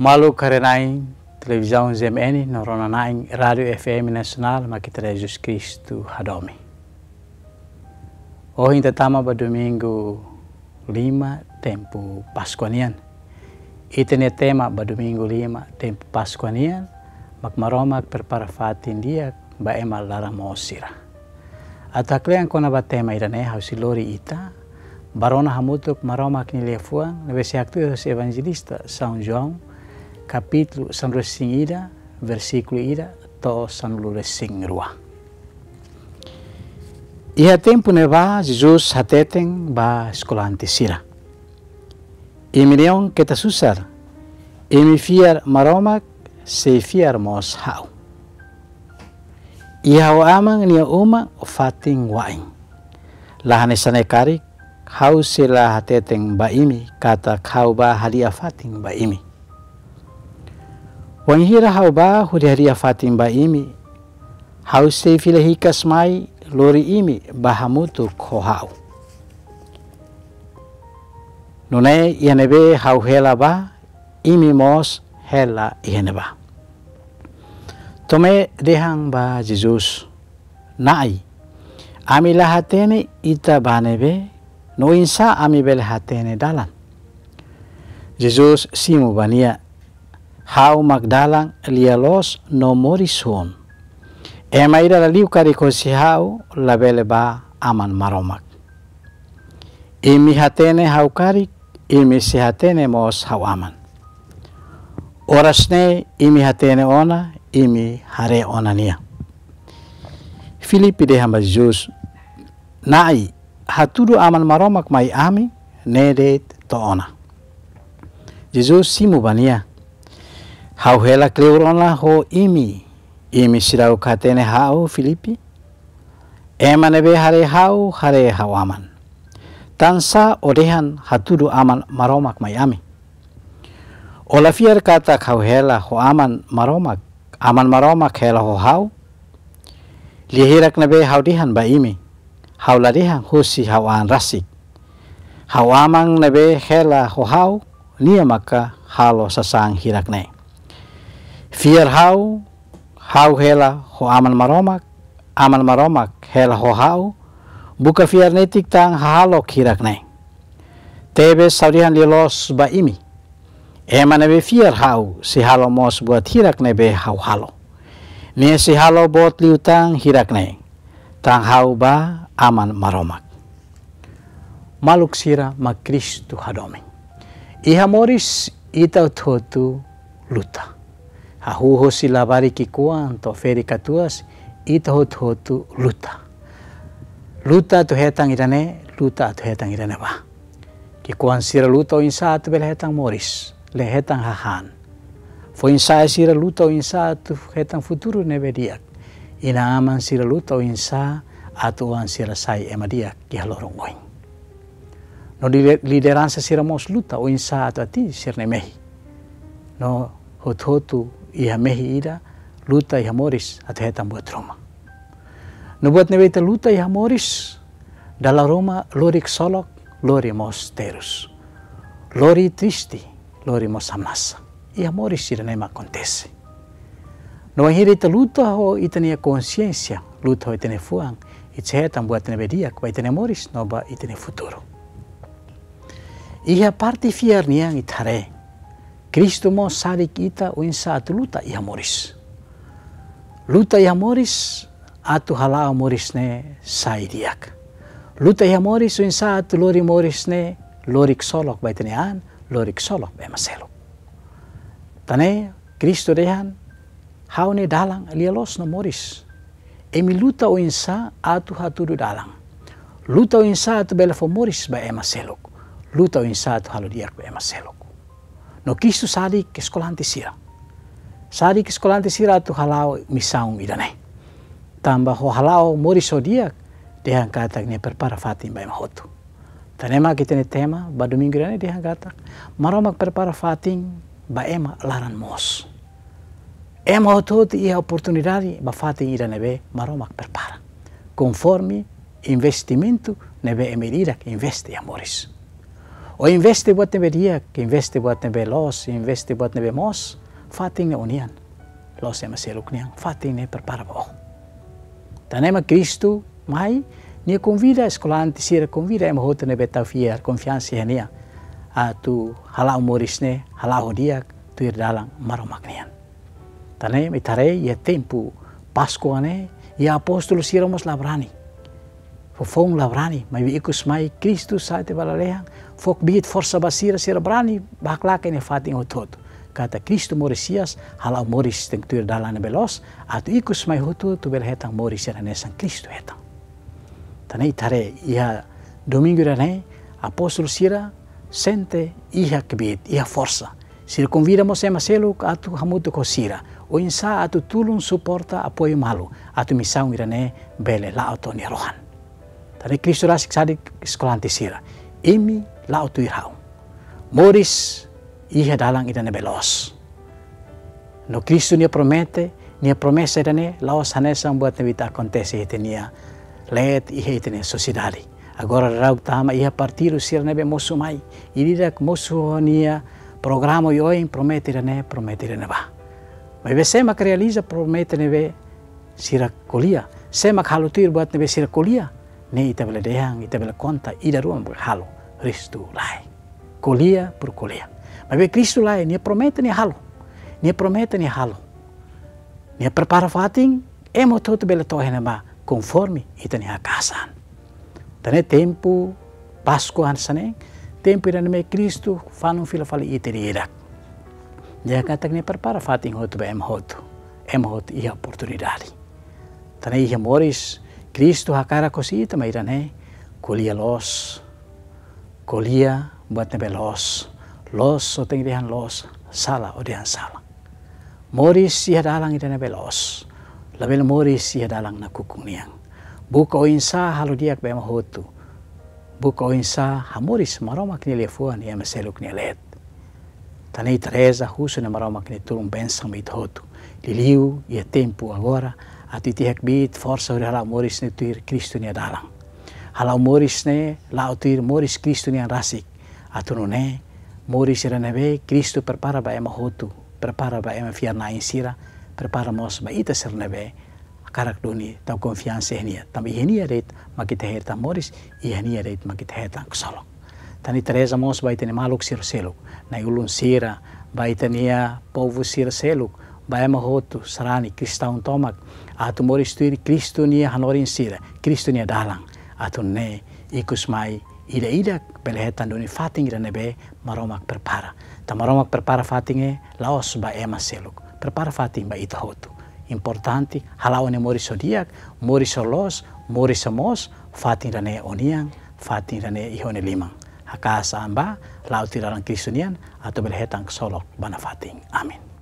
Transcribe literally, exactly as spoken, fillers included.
Malu karenaing televisão Z M N, noronanaing Radio F M Nasional, makita Jesus Cristo hadomi. Oh, ainda tama ba domingo lima, tempo Pascuanian. Itene tema ba domingo lima, tempo Pascuanian, magmaromak perparafatin dia ba ema lara mosira. At aklean ko na ba tema irane hausilori ita, barona hamutok maromak nilefuang, nabesiaktu sa evangelista São João, capítulo San Resing ida, versículo ida, to San Resing rua. Iha tempo neba Jesus hateteng ba eskolante sira. Imi neon kita susar, imi fiar maromak se fiar mos hau. Iha wa amang nia uma fating waing. Lahane sanekari, hau sila hateteng ba imi, kata kau ba halia fating ba imi. Wanghira hau ba hudiharia fatim ba imi, hau se filahikas mai lori imi bahamutu ko hau. Nune ianebe hau hela ba, imi mos hela ianeba. Tome dehang ba Jesus, nai, ami lahatene ita banebe, no insa ami belahatene dalan. Jesus simu bania, hau magdalang lialos no morison. Ema ira laliu kariko si hau labele ba aman maromak. Imi hatene hau karik, imi si hatene mos hau aman. Orasne imi hatene ona, imi hare ona nia. Filipi de hamba Jesus, nai hatudu aman maromak mai ami, nedet to ona. Jesus simu bania, hau hela kleuronla ho imi, imi sirau katene hau Filipi, ema nebe hare hau hare hau aman. Tansa odehan hatudu aman maromak mai ami. Ola fiar kata hau hela ho aman maromak, aman maromak hela ho hau, lihirak nebe hau dihan ba imi, hau ladihan husi hau an rasik. Hau amang nebe hela ho hau, nia maka halo sasang hirak ne. Fiar hau, hau hela ho aman maromak, aman maromak hela ho hau, buka fiar netik tang halok hirak ne. Tebe saudihan lilos ba imi, ema nebe fiar hau, si halo mos buat hirak nebe hau halo. Nia si halo bot liu tang hirak ne, tang hau ba aman maromak. Maluk sira ma Kristu hadomi. Iha moris ita totu luta. Hahuho sila bari kikuan to feri katuas ita hot hotu luta. Luta tu hetang irane, luta tu hetang irane ba. Kikuan sira luta o insa tu bela hetang moris, le hetang hahan. Fo insa sira luta o insa tu hetang futuro nebe diak. Ina aman sira luta o insa atuan sira sai ema diak ki halorong oing. No lideransa sira mos luta o insa atu ati sir nemehi. No hot hotu iha mehi ida, luta iha moris at hetang buat Roma. Nubuat nebeta luta iha moris, dala Roma lorik solok, lori mos terus. Lori tristi, lori mos hamnasa. Iha moris ida nema kontese. No hiri ita luta ho itania konsiensia, luta ho itane fuang, itse hetang buat nebediak, ba itane moris, no ba itane futuro. Iha parti fiar niang itare, Kristo mo sadik ita o insa atu luta iha moris. Luta iha moris atu halao moris ne sai diak. Luta iha moris o insa atu lori moris ne lorik solok baitenean, lorik solok be maselok. Tane Kristo dehan hau ne dalang lialos no moris. Emi luta o insa atu hatudu dalang. Luta o insa atu belafo moris ba ema selok. Luta o insa atu halo diak ba ema selok. No Kristo sadi ke sekolahante sira. Sadi ke sekolahante sira tu halau misaung idane. Tambah ho halau moriso diak, dehan katak ne perpara fatim ba mahotu. Tanema kita ne tema ba domingo idane dehan katak, maromak perpara fatim ba ema laran mos. Ema hotu iha oportunidade ba fatim idane be maromak perpara. Conforme investimento nebe emeridak investe a moris. O investe buat nebe dia, investe buat nebe los, investe buat nebe mos, fating ne unian. Los ema seluk niang, fating ne prepara bo. Tanema Cristo mai nia convida escolanti sira convida ema hota nebe tafiar confiança hania. A tu halau moris ne, halau dia tu ir dalang maromak nian. Tanema itare ia tempo Pasco ane, ia apostolo sira mos labrani. Fofong labrani, mai ikus mai Kristus sa te balalehang, fok bihit forsa basira sira brani, baklaka ne fating hotot. Kata Kristo morisias, halau moris teng tuir dalane belos, atu ikus mai hotu tu belhetang moris sira nesang Kristo hetang. Tanai tare ia domingo rane, apostolo sira sente iha kebit, iha forsa. Sira convida mo sema seluk atu hamutu ko sira. O insa atu tulung suporta apoio malu. Atu misaung irane bele la auto ni rohan. Tadi Kristo rasik sadik sekolanti sira. Imi la auto irhau. Moris iha dalang irane belos. No Kristo nia promete, nia promesa irane laos hanesang buat nevita acontece itenia. Let iha itenia sociedade. Agora rauk tama iha partido sira nebe mosu mai. Iridak mosu nia programa yoin promete irane, promete irane ba. Mas ve semak realiza promete neve sira kolia. Semak halutir buat neve sira kolia. Ne ita bela dehang, ita bela konta, ida ruang berhalu. Kristu lai. Kolia por kolia. Mas ve Kristu lai, nia promete nia halu. Nia promete nia halu. Nia prepara fating, emo toto bela tohena ba, conforme ita nia kasan. Tane tempo, Pasco hansaneng, tempo irane me Kristu, fanung fila fali ite diidak. Dia kata que prepara fating hotu ba em hotu, em hotu iha oportunidade. Tana iha moris Kristo hakara kosita mairane kolia los, kolia buat nebe los, los so teng dehan los, sala o dehan sala. Moris iha dalang irane be los, label moris iha dalang na kukung niang. Buka o insa halu diak ba em hotu, buka o insa hamoris maromak ni lefuan ia maseluk ni let. Tanei Teresa husu na maromak ni tulung bensang mit hotu. Liliu ia tempo agora ati tihak bit forsa uri halau moris ni tuir Kristo ni dalang. Halau moris ne lau tuir moris Kristo ni rasik. Atunu ne moris ira nebe Kristo prepara ba ema hotu, prepara ba ema fiar na insira, prepara mos ba ita sir nebe karak doni tau konfiansa henia. Tam ihenia deit makita herta moris, ihenia deit makita herta kusolok. Tani Teresa mos ba itani maluk sir seluk. Na ulun sira, ba itania povo sir seluk, ba ema hotu sarani kristaun tomak. Atu moris tuiri Kristo nia hanorin sira, Kristo nia dalang. Atu ne ikus mai ida ida belehetan doni fating ira nebe maromak prepara. Ta maromak prepara fatinge laos ba ema seluk. Prepara fating ba ita hotu. Importante halau ne moris odiak, moris los, moris mos, fating rane oniang, fating rane ihone limang. Hakasa amba lau tiralang Kristo nian atau belehetang solok bana fating. Amin.